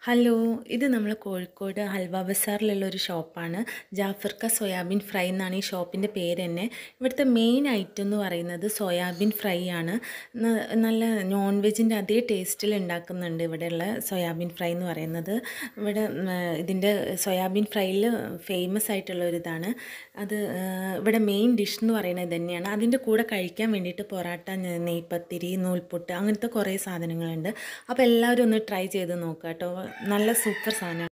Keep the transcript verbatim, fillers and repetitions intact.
Hello, ഇത് നമ്മൾ കോഴിക്കോട് ഹൽവ ബസാറിലുള്ള ഒരു ഷോപ്പാണ്. ജാഫർക്ക സോയാബീൻ ഫ്രൈ എന്നാണ് ഈ ഷോപ്പിൻ്റെ പേര് തന്നെ. ഇവിടുത്തെ മെയിൻ ഐറ്റം എന്ന് പറയുന്നത് സോയാബീൻ ഫ്രൈ ആണ്. ന- നല്ല നോൺ വെജിൻ്റെ അതേ ടേസ്റ്റിൽ ഉണ്ടാക്കുന്നുണ്ട് ഇവിടെയുള്ള സോയാബീൻ ഫ്രൈ എന്ന് പറയുന്നത്. ഇവിടെ ഉം, ഇതിൻ്റെ സോയാബീൻ ഫ്രൈയിൽ ഫേമസ് ആയിട്ടുള്ള ഒരു ഇതാണ് അത്. ആ, ഇവിടെ മെയിൻ ഡിഷ് എന്ന് പറയുന്നത് തന്നെയാണ്. അതിൻ്റെ കൂടെ കഴിക്കാൻ വേണ്ടിയിട്ട് പൊറാട്ട, നെ- നെയ്പത്തിരി, നൂൽപുട്ട് അങ്ങനത്തെ കുറേ സാധനങ്ങളുണ്ട്. അപ്പോൾ എല്ലാവരും ഒന്ന് ട്രൈ ചെയ്ത് നോക്കുക കേട്ടോ. നല്ല സൂപ്പർ സാധനമാണ്.